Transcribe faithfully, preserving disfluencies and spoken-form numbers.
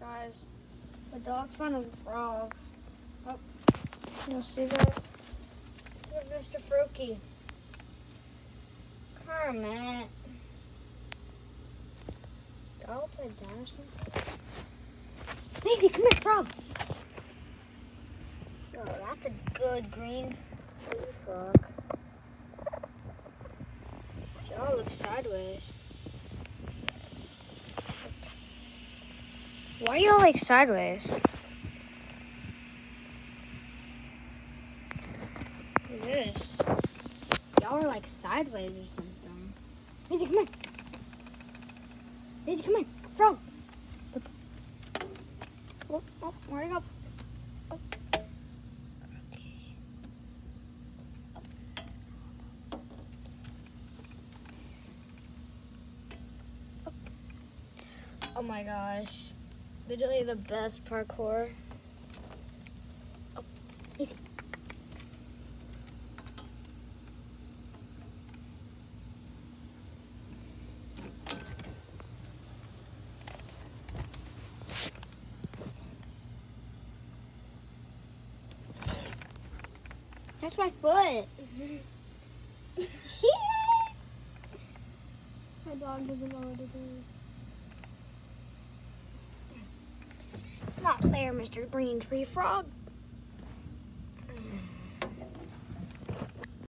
Guys, the dog found a frog. Oh, you'll see that? Look, Mister Froakie. Kermit. Dog upside down or something? Maisie, come here, frog. Oh, that's a good green frog. They all look sideways. Why are y'all like sideways? Look at this. Y'all are like sideways or something. Maisie, come here. Maisie, come here. Frog. Look. Oh, oh, where'd he go? Oh. Oh my gosh. Literally the best parkour. Oh, easy. That's my foot. My dog doesn't know what to do. It's not fair, Mister Green Tree Frog.